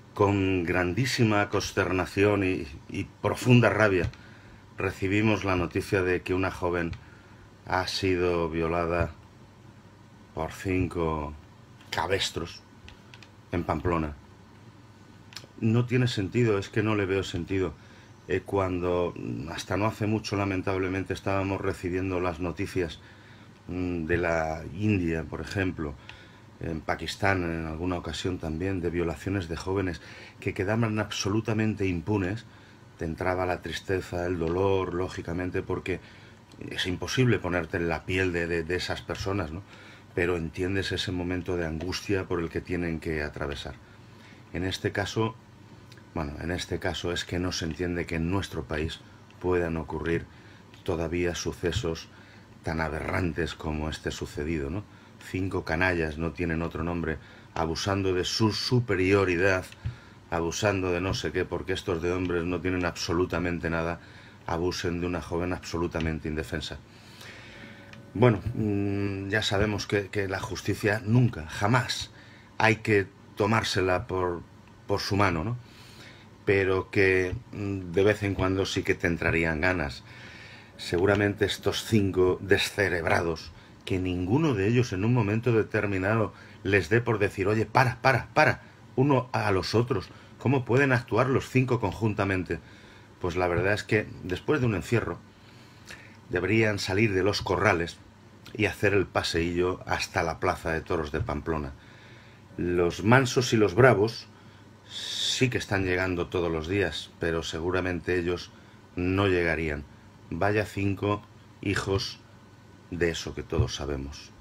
Con grandísima consternación y profunda rabia recibimos la noticia de que una joven ha sido violada por 5 cabestros en Pamplona. No tiene sentido, es que no le veo sentido. Cuando hasta no hace mucho, lamentablemente, estábamos recibiendo las noticias de la India, por ejemplo, en Pakistán en alguna ocasión también, de violaciones de jóvenes que quedaban absolutamente impunes, te entraba la tristeza, el dolor, lógicamente, porque es imposible ponerte en la piel de esas personas, ¿no? Pero entiendes ese momento de angustia por el que tienen que atravesar. En este caso, en este caso es que no se entiende que en nuestro país puedan ocurrir todavía sucesos tan aberrantes como este sucedido, ¿no? 5 canallas, no tienen otro nombre, abusando de su superioridad, abusando de no sé qué, porque estos de hombres no tienen absolutamente nada, abusen de una joven absolutamente indefensa. Bueno, ya sabemos que la justicia nunca, jamás, hay que tomársela por su mano, ¿no? Pero que de vez en cuando sí que te entrarían ganas. Seguramente estos 5 descerebrados, que ninguno de ellos en un momento determinado les dé por decir, oye, para, uno a los otros, ¿cómo pueden actuar los 5 conjuntamente? Pues la verdad es que después de un encierro deberían salir de los corrales y hacer el paseillo hasta la plaza de toros de Pamplona. Los mansos y los bravos sí que están llegando todos los días, pero seguramente ellos no llegarían. Vaya 5 hijos de eso que todos sabemos.